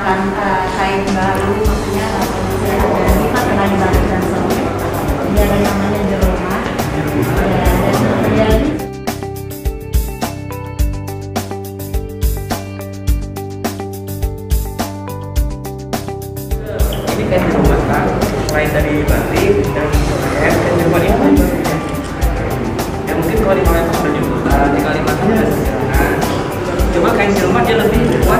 kain baru, maksudnya saya ada 5 kenal baru dan sobek. Dia ada namanya jeroma. Ya, dan ini kain jeruma kan, selain dari batik dan sobek, kain jeruma ini kan baru ya. Ya mungkin kalau di Palembang sudah juga, di Kalimantan sudah sekarang. Cuma kain jeruma dia lebih kuat.